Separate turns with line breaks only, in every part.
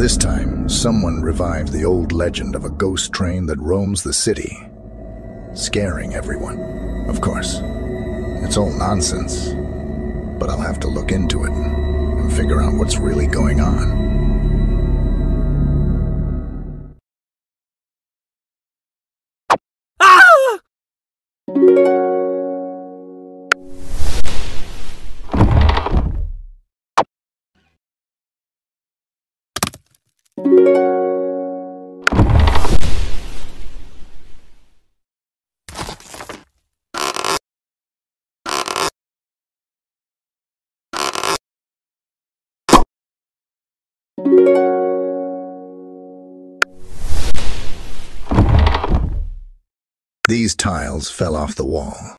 This time, someone revived the old legend of a ghost train that roams the city, scaring everyone. Of course, it's all nonsense, but I'll have to look into it and figure out what's really going on.
Ah!
These tiles fell off the wall.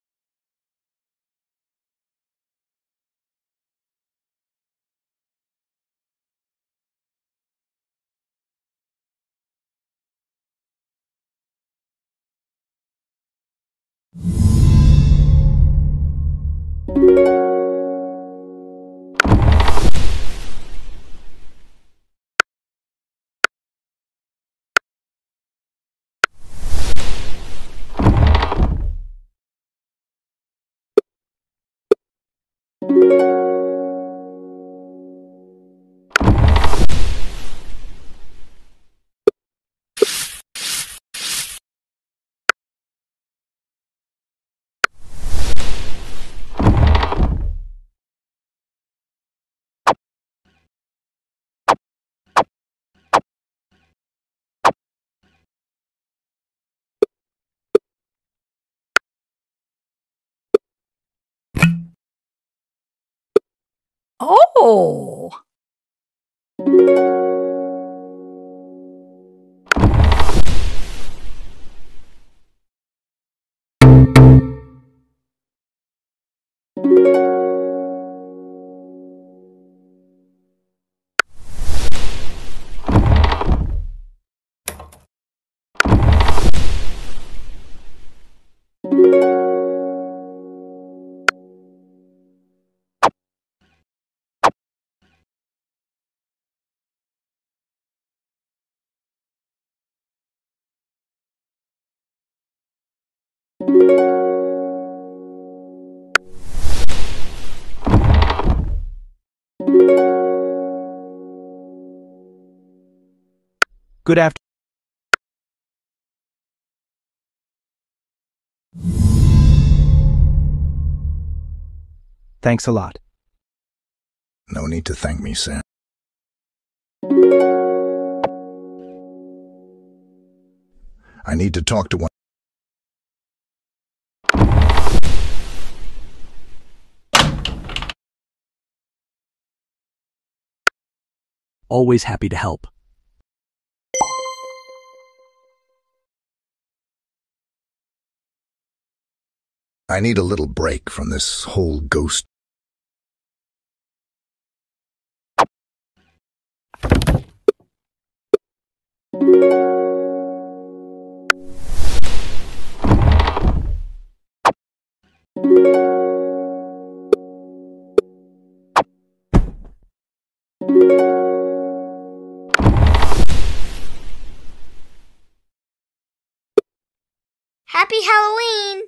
Oh!
Good afternoon. Thanks a lot.
No need to thank me, Sam. I need to talk to one.
Always happy to help.
I need a little break from this whole ghost.
Happy Halloween!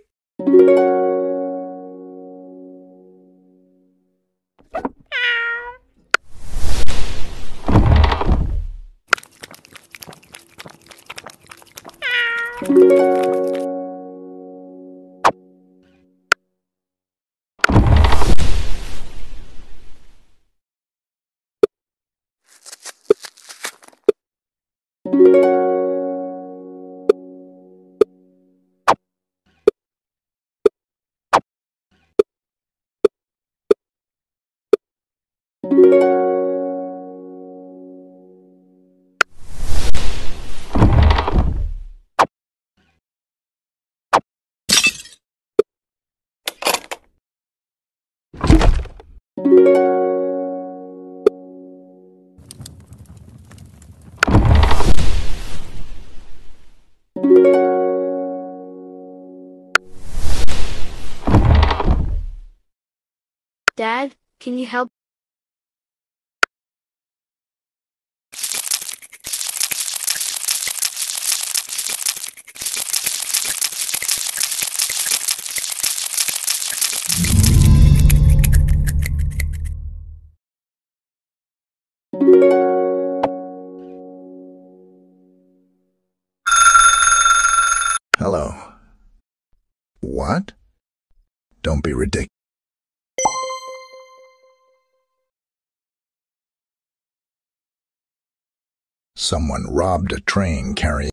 Dad, can you help?
What? Don't be ridiculous. Someone robbed a train carrying.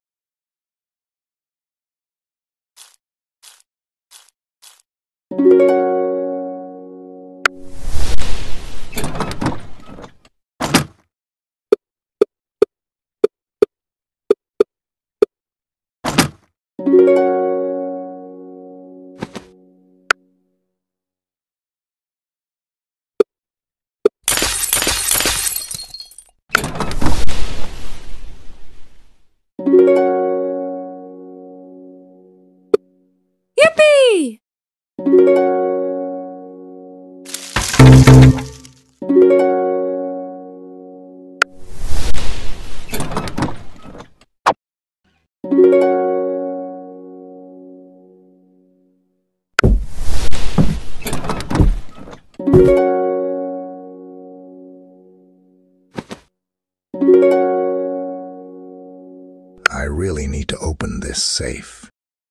Yippee!
I really need to open this safe.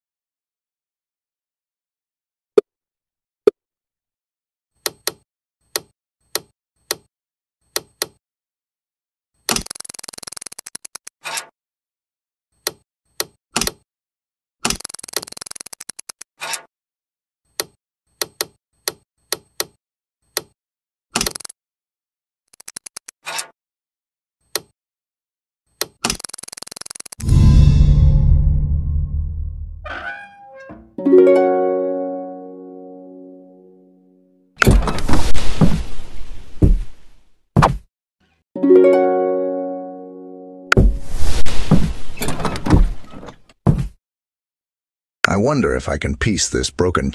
I wonder if I can piece this broken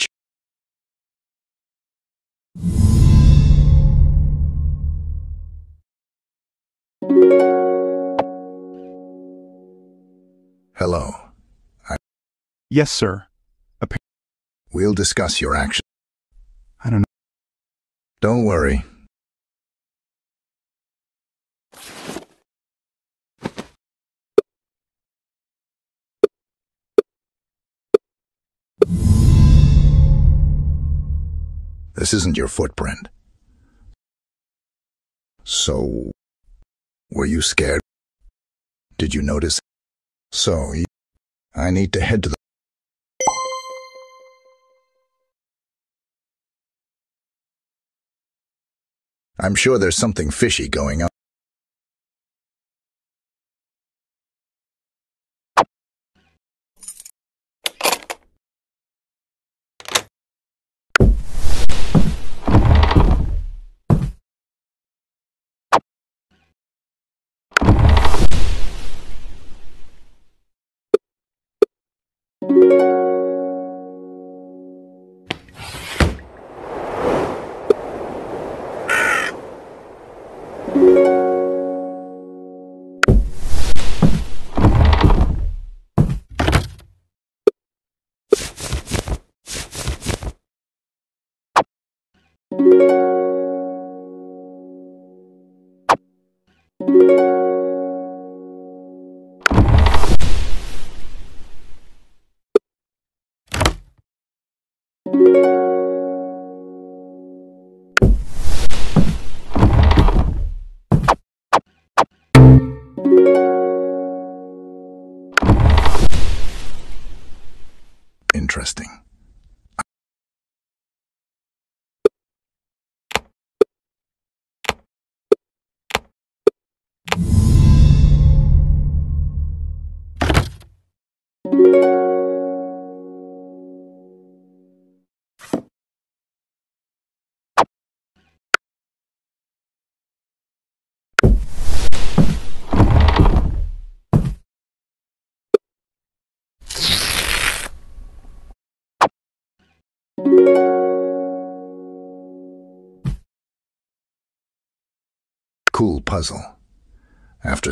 Hello.
Yes, sir.
We'll discuss your action.
I don't know.
Don't worry. This isn't your footprint. So, were you scared? Did you notice? So, I need to head to the... I'm sure there's something fishy going on. Interesting. Cool puzzle. After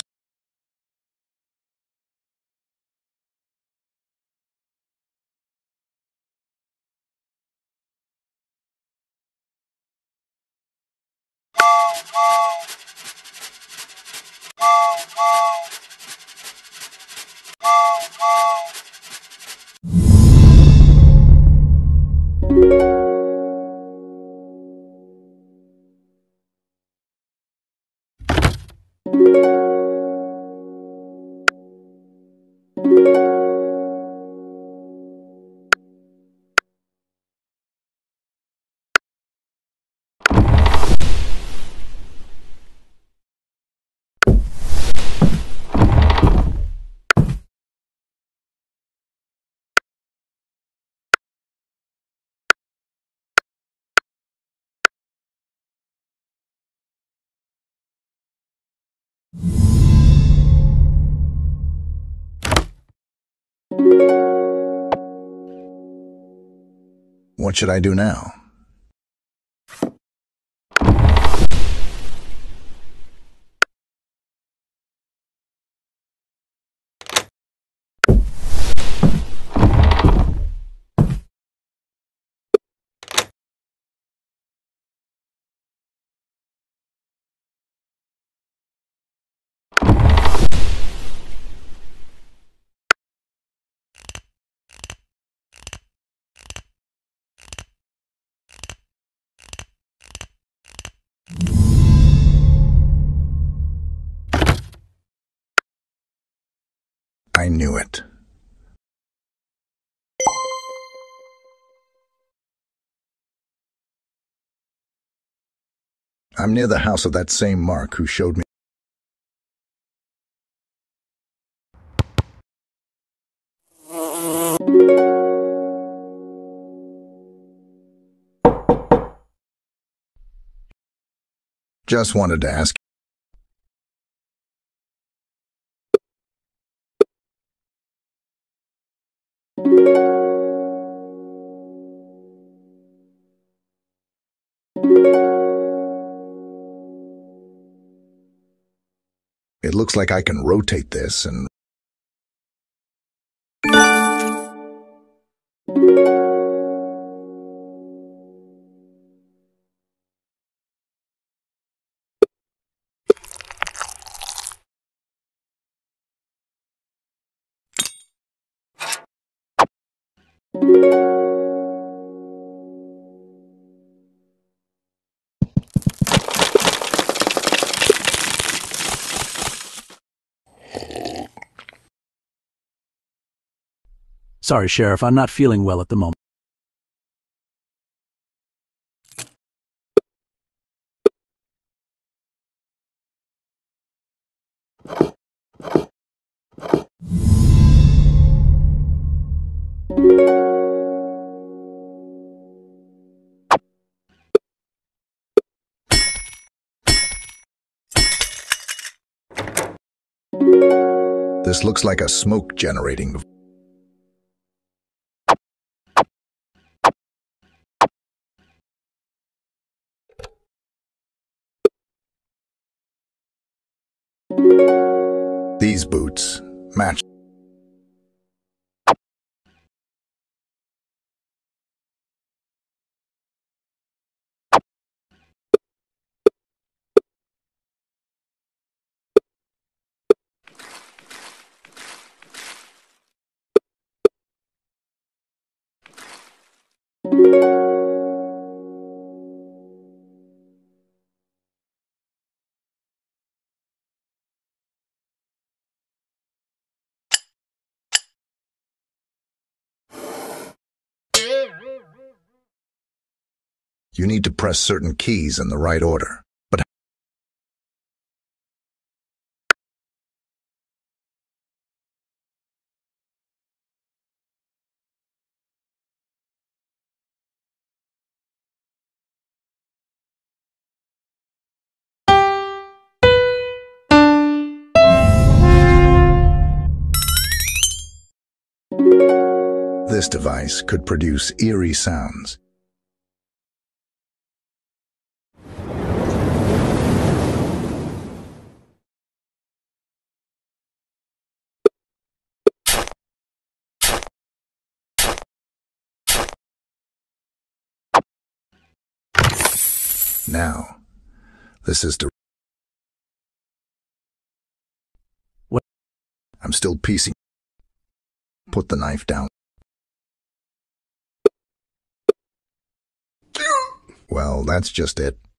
What should I do now? I knew it. I'm near the house of that same Mark who showed me. Just wanted to ask. It looks like I can rotate this and...
Sorry, Sheriff, I'm not feeling well at the moment.
This looks like a smoke generating. These boots match. You need to press certain keys in the right order. But this device could produce eerie sounds. Now, this is the...
What?
I'm still piecing. Put the knife down. Well, that's just it.